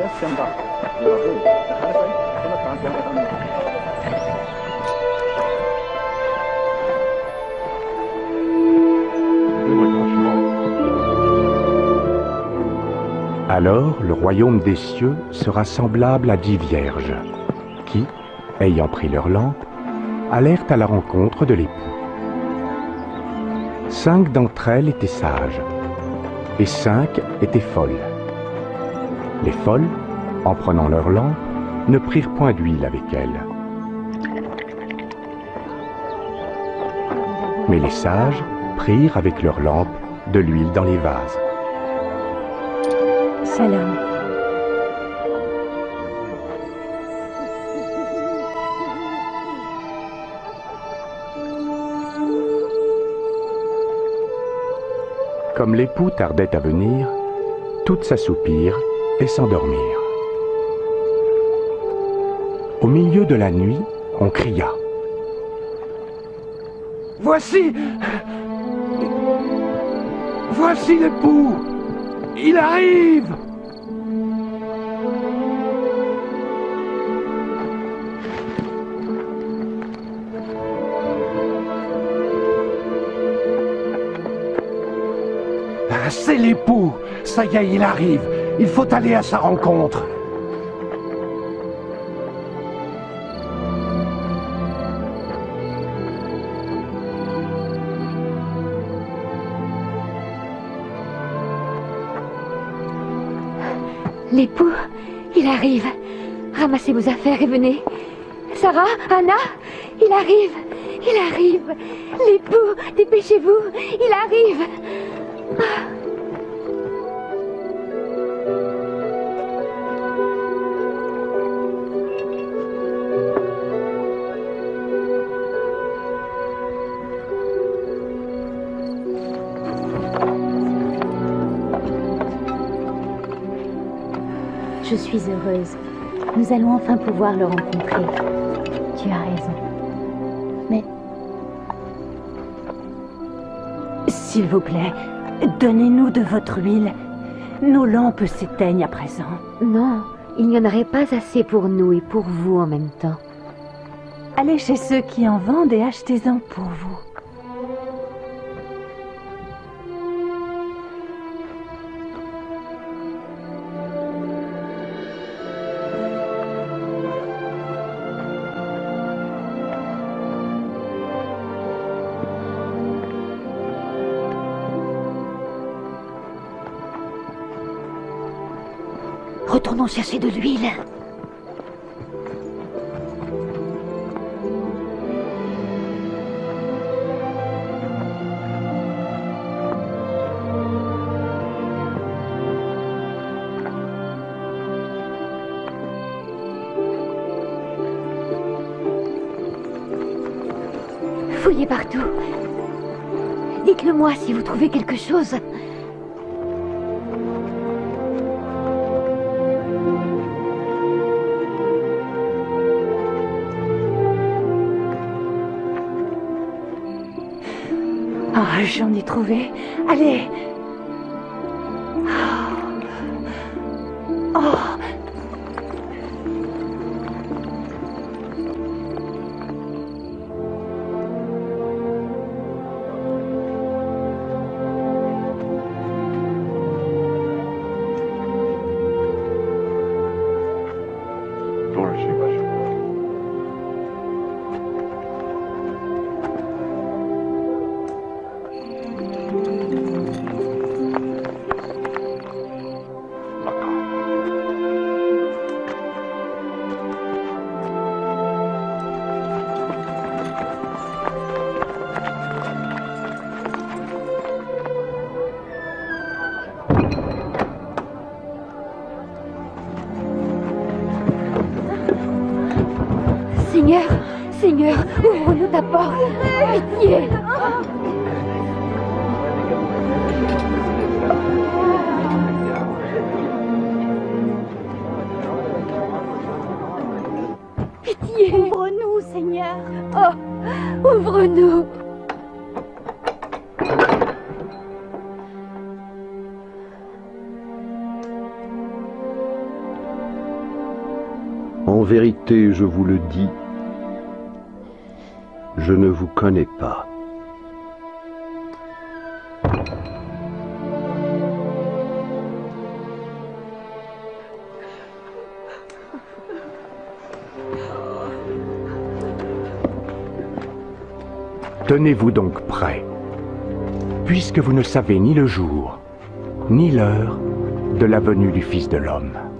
Alors le royaume des cieux sera semblable à 10 vierges qui, ayant pris leur lampe, allèrent à la rencontre de l'époux. 5 d'entre elles étaient sages, et 5 étaient folles. Les folles, en prenant leur lampe, ne prirent point d'huile avec elles. Mais les sages prirent avec leur lampe de l'huile dans les vases. Salam. Comme l'époux tardait à venir, toutes s'assoupirent et s'endormirent. Au milieu de la nuit, on cria. Voici! Voici l'époux! Il arrive! Ah, c'est l'époux! Ça y est, il arrive! Il faut aller à sa rencontre! L'époux, il arrive. Ramassez vos affaires et venez. Sarah, Anna, il arrive. Il arrive. L'époux, dépêchez-vous. Il arrive. Je suis heureuse. Nous allons enfin pouvoir le rencontrer. Tu as raison. Mais... S'il vous plaît, donnez-nous de votre huile. Nos lampes s'éteignent à présent. Non, il n'y en aurait pas assez pour nous et pour vous en même temps. Allez chez ceux qui en vendent et achetez-en pour vous. Retournons chercher de l'huile. Fouillez partout. Dites-le moi si vous trouvez quelque chose. Ah, j'en ai trouvé. Allez. Oh. Seigneur, Seigneur, ouvre-nous ta porte. Pitié. Pitié. Ouvre-nous, Seigneur. Oh, ouvre-nous. En vérité, je vous le dis, je ne vous connais pas. Tenez-vous donc prêts, puisque vous ne savez ni le jour, ni l'heure de la venue du Fils de l'homme.